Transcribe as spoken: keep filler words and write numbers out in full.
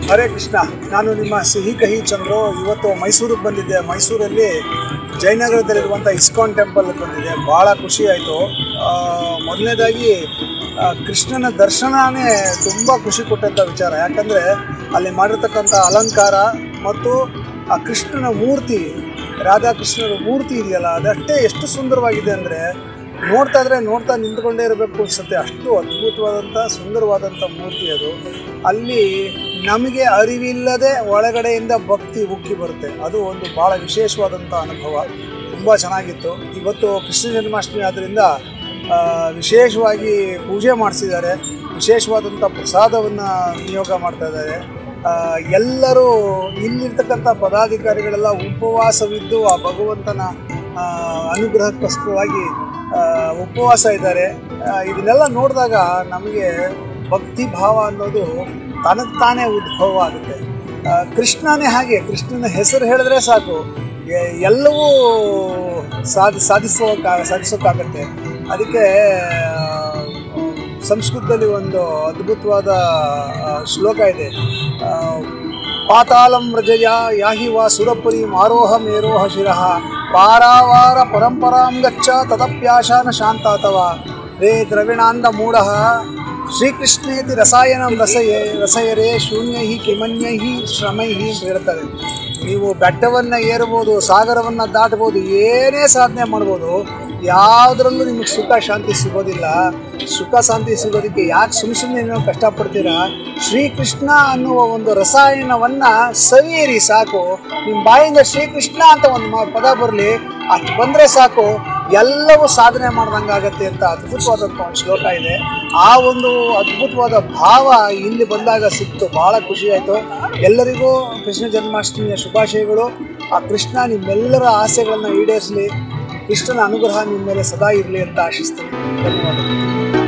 ಹರೇ ಕೃಷ್ಣ. ನಾನು ನಿಮ್ಮ ಸಿಹಿ ಕಹಿ ಚಂದ್ರು. ಇವತ್ತು ಮೈಸೂರಿಗೆ ಬಂದಿದ್ದೆ. ಮೈಸೂರಲ್ಲಿ ಜಯನಗರದಲ್ಲಿರುವಂಥ ಇಸ್ಕಾನ್ ಟೆಂಪಲ್ಗೆ ಬಂದಿದ್ದೆ. ಭಾಳ ಖುಷಿ ಆಯಿತು. ಮೊದಲನೇದಾಗಿ ಕೃಷ್ಣನ ದರ್ಶನವೇ ತುಂಬ ಖುಷಿ ಕೊಟ್ಟಂಥ ವಿಚಾರ. ಯಾಕಂದರೆ ಅಲ್ಲಿ ಮಾಡಿರ್ತಕ್ಕಂಥ ಅಲಂಕಾರ ಮತ್ತು ಆ ಕೃಷ್ಣನ ಮೂರ್ತಿ, ರಾಧಾಕೃಷ್ಣನ ಮೂರ್ತಿ ಇದೆಯಲ್ಲ, ಅದಷ್ಟೇ ಎಷ್ಟು ಸುಂದರವಾಗಿದೆ ಅಂದರೆ ನೋಡ್ತಾ ಇದ್ರೆ ನೋಡ್ತಾ ನಿಂತ್ಕೊಂಡೇ ಇರಬೇಕು ಅನಿಸುತ್ತೆ. ಅಷ್ಟು ಅದ್ಭುತವಾದಂಥ ಸುಂದರವಾದಂಥ ಮೂರ್ತಿ ಅದು. ಅಲ್ಲಿ ನಮಗೆ ಅರಿವಿಲ್ಲದೆ ಒಳಗಡೆಯಿಂದ ಭಕ್ತಿ ಉಕ್ಕಿ ಬರುತ್ತೆ. ಅದು ಒಂದು ಭಾಳ ವಿಶೇಷವಾದಂಥ ಅನುಭವ. ತುಂಬ ಚೆನ್ನಾಗಿತ್ತು. ಇವತ್ತು ಕೃಷ್ಣ ಜನ್ಮಾಷ್ಟಮಿ ಆದ್ದರಿಂದ ವಿಶೇಷವಾಗಿ ಪೂಜೆ ಮಾಡಿಸಿದ್ದಾರೆ. ವಿಶೇಷವಾದಂಥ ಪ್ರಸಾದವನ್ನು ವಿನಿಯೋಗ ಮಾಡ್ತಾ ಇದ್ದಾರೆ. ಎಲ್ಲರೂ ಇಲ್ಲಿರ್ತಕ್ಕಂಥ ಪದಾಧಿಕಾರಿಗಳೆಲ್ಲ ಉಪವಾಸವಿದ್ದು ಆ ಭಗವಂತನ ಅನುಗ್ರಹಕ್ಕೋಸ್ಕರವಾಗಿ ಉಪವಾಸ ಇದ್ದಾರೆ. ಇದನ್ನೆಲ್ಲ ನೋಡಿದಾಗ ನಮಗೆ ಭಕ್ತಿ ಭಾವ ಅನ್ನೋದು ತನಗೆ ತಾನೇ ಉದ್ಭವ ಆಗುತ್ತೆ. ಕೃಷ್ಣನೇ ಹಾಗೆ, ಕೃಷ್ಣನ ಹೆಸರು ಹೇಳಿದ್ರೆ ಸಾಕು ಎಲ್ಲವೂ ಸಾಧಿ ಸಾಧಿಸೋಕ ಸಾಧಿಸೋಕ್ಕಾಗತ್ತೆ. ಅದಕ್ಕೆ ಸಂಸ್ಕೃತದಲ್ಲಿ ಒಂದು ಅದ್ಭುತವಾದ ಶ್ಲೋಕ ಇದೆ. ಪಾತಾಳಂ ವ್ರಜಯ ಯಾಹಿ ವಾ ಸುರಪುರಿ ಆರೋಹ ಮೇರೋಹ ಶಿರಃ ಪಾರಾವಾರ ಪರಂಪರಾಂ ಗಚ್ಚ ತದಪ್ಯಾಶಾನ ಶಾಂತಾತವ ರೇ ದ್ರವಿಣಾಂದ ಮೂಢಃ ಶ್ರೀಕೃಷ್ಣೇತಿ ರಸಾಯನಂ ರಸಯೇ ರಸಯರೇ ಶೂನ್ಯೈ ಕಿಮನ್ಯೈ ಶ್ರಮೈ ಅಂತ ಹೇಳ್ತಾರೆ. ನೀವು ಬೆಟ್ಟವನ್ನು ಏರ್ಬೋದು, ಸಾಗರವನ್ನು ದಾಟ್ಬೋದು, ಏನೇ ಸಾಧನೆ ಮಾಡ್ಬೋದು, ಯಾವುದರಲ್ಲೂ ನಿಮಗೆ ಸುಖ ಶಾಂತಿ ಸಿಗೋದಿಲ್ಲ. ಸುಖ ಶಾಂತಿ ಸಿಗೋದಕ್ಕೆ ಯಾಕೆ ಸುಮ್ಮ ಸುಮ್ಮನೆ ನೀವು ಕಷ್ಟಪಡ್ತೀರಾ? ಶ್ರೀಕೃಷ್ಣ ಅನ್ನುವ ಒಂದು ರಸಾಯನವನ್ನು ಸವಿಯಿರಿ ಸಾಕು. ನಿಮ್ಮ ಬಾಯಿಂದ ಶ್ರೀಕೃಷ್ಣ ಅಂತ ಒಂದು ಪದ ಬರಲಿ, ಅಷ್ಟು ಬಂದರೆ ಸಾಕು, ಎಲ್ಲವೂ ಸಾಧನೆ ಮಾಡ್ದಂಗಾಗತ್ತೆ ಅಂತ ಅದ್ಭುತವಾದಂಥ ಒಂದು ಶ್ಲೋಕ ಇದೆ. ಆ ಒಂದು ಅದ್ಭುತವಾದ ಭಾವ ಇಲ್ಲಿ ಬಂದಾಗ ಸಿಕ್ತು. ಭಾಳ ಖುಷಿಯಾಯಿತು. ಎಲ್ಲರಿಗೂ ಕೃಷ್ಣ ಜನ್ಮಾಷ್ಟಮಿಯ ಶುಭಾಶಯಗಳು. ಆ ಕೃಷ್ಣ ನಿಮ್ಮೆಲ್ಲರ ಆಸೆಗಳನ್ನು ಈಡೇರಿಸಲಿ. ಕೃಷ್ಣನ ಅನುಗ್ರಹ ನಿಮ್ಮ ಮೇಲೆ ಸದಾ ಇರಲಿ ಅಂತ ಆಶಿಸ್ತೀನಿ. ಧನ್ಯವಾದಗಳು.